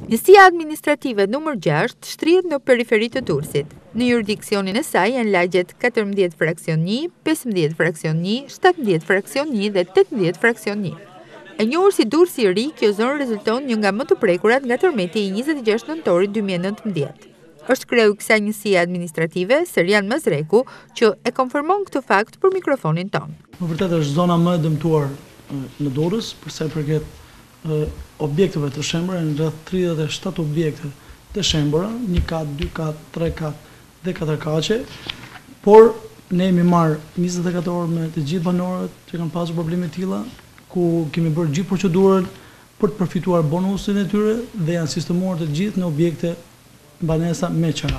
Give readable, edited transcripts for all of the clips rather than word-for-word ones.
Njësia administrative numër 6 shtrihet në periferi të Durrësit. Në jurisdiksionin e saj janë lagjet 14 fraksion 1, 15 fraksion 1, 17 fraksion 1 dhe 18 fraksion 1. E njohur si Durrësi i Ri, kjo zonë rezulton një nga më të prekurat nga tërmeti i 26 nëntorit 2019. Është kreu i kësaj njësie administrative, Serian Mazreku, që e konfirmon këtë fakt për mikrofonin ton. Në vërtet është zona më e dëmtuar në Durrës, për sa i përket objekteve të shembura, në rreth 37 objekte të shembura, 1 kat, 2 kat, 3 kat dhe 4 kaqe, por ne jemi marrë 24 orë me të gjithë banorët që kanë pasur probleme të tilla, ku kemi bërë gjithë procedurat për të përfituar bonusin e tyre dhe janë sistemuar të gjithë në objekte banesa me qira.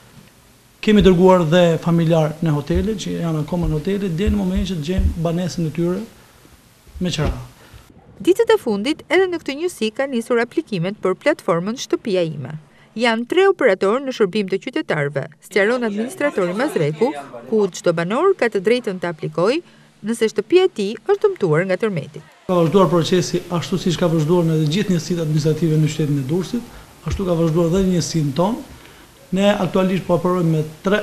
Kemi dërguar dhe familjar në hotele, që janë akoma në hotele, dhe në moment që të gjenë banesën e tyre me qira. Ditët e fundit, edhe në këtë njësi ka nisur aplikimet për platformën Shtëpia ime. Janë 3 operatorë në shërbim të qytetarëve, sqaron administratori Mazreku, ku çdo banor ka të drejtën të aplikojë nëse shtëpia e tij është dëmtuar nga tërmeti. Ka vazhduar procesi ashtu siç ka vazhduar në gjithë njësitë administrative në qytetin e Durrësit, ashtu ka vazhduar edhe njësinë tonë. Ne aktualisht po operojmë me 3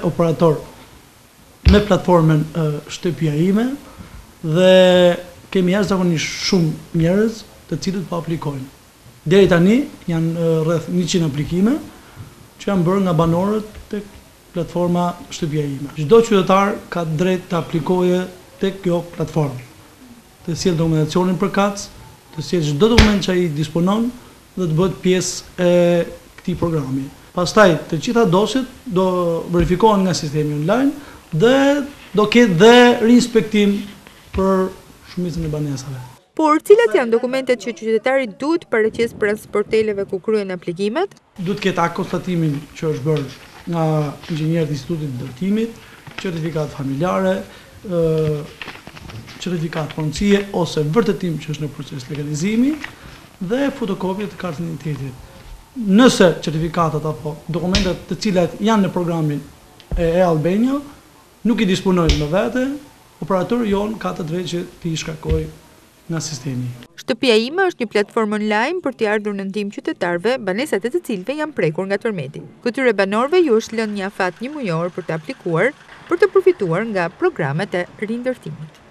operatorë me platformën Shtëpia ime dhe kemi jashtëzakonisht shumë njerëz të cilët po aplikojnë. Deri tani janë rreth 100 aplikime që janë bërë nga banorët tek platforma Shtëpia ime. Çdo qytetar ka drejt të aplikojë tek kjo platformë, të sjellë dokumentacionin përkatës, të sjellë çdo dokument që ai disponon dhe të bëhet pjesë e këtij programi. Pastaj të gjitha dosjet do verifikohen nga sistemi online dhe do ketë dhe rinspektim për shumicën e banesave. Por cilat janë dokumentet që qytetari duhet paraqes pranë sporteleve ku kryen aplikimet? Duhet të ketë konstatimin që është bërë nga inxhinierët e Institutit të Ndërtimit, certifikat familjare, certifikat punësie ose vërtetim që është në proces legalizimi dhe fotokopje të kartës identitetit. Nëse certifikatat apo dokumentet të cilat janë në programin e Albania nuk i disponojnë me vete, operatori jon ka të drejtë që t'i shkarkojë nga sistemi. Shtëpia ime është një platformë online për t'i ardhur në ndihmë qytetarëve, banesat e të cilëve janë prekur nga tërmeti. Këtyre banorëve ju është lënë një afat 1 mujor për të aplikuar për të përfituar nga programet e rindërtimit.